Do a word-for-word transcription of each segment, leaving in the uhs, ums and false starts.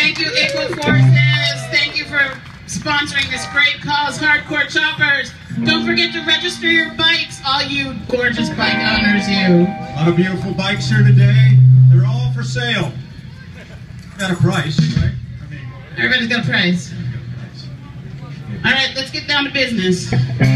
Thank you, Equal Forces. Thank you for sponsoring this great cause, Hardcore Choppers. Don't forget to register your bikes, all you gorgeous bike owners, you. A lot of beautiful bikes here today. They're all for sale. Got a price, right? I mean, everybody's got a price. All right, let's get down to business.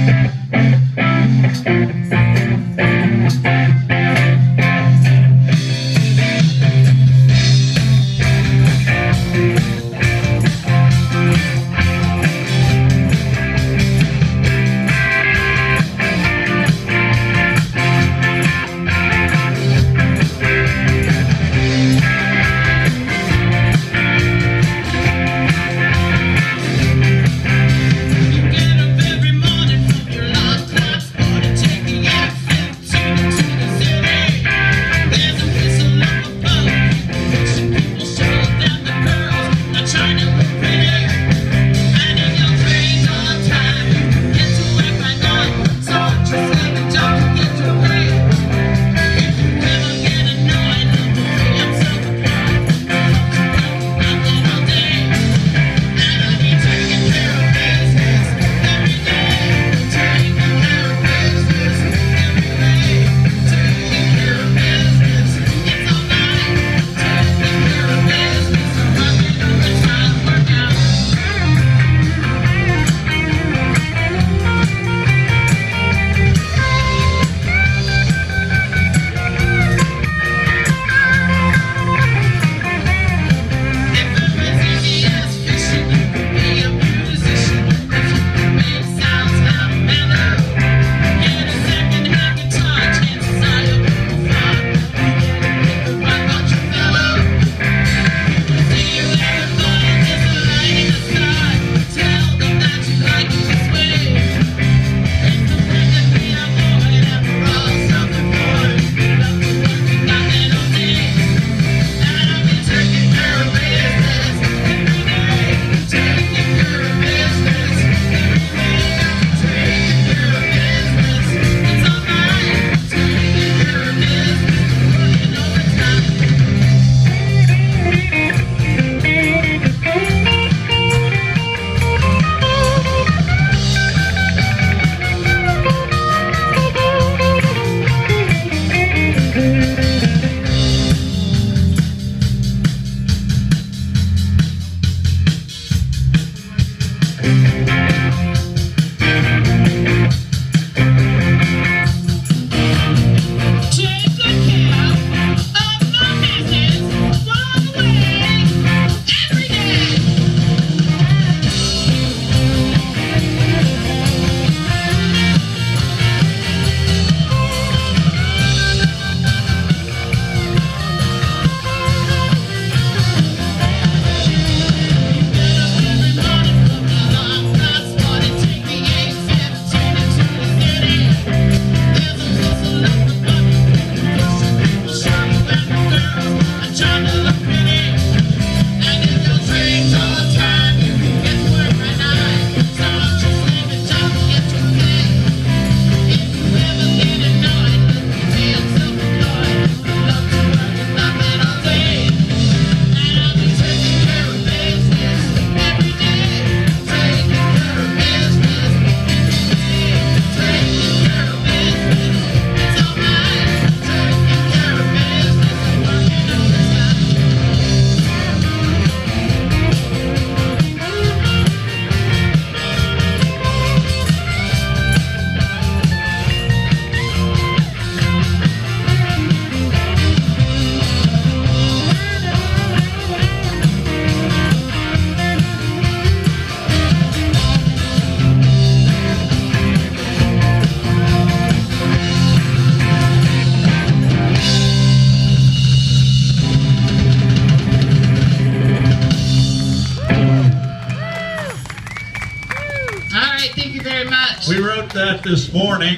We wrote that this morning.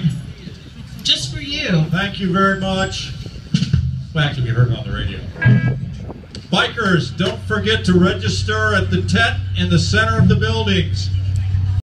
Just for you. Thank you very much. Well, actually, we heard it on the radio. Bikers, don't forget to register at the tent in the center of the buildings.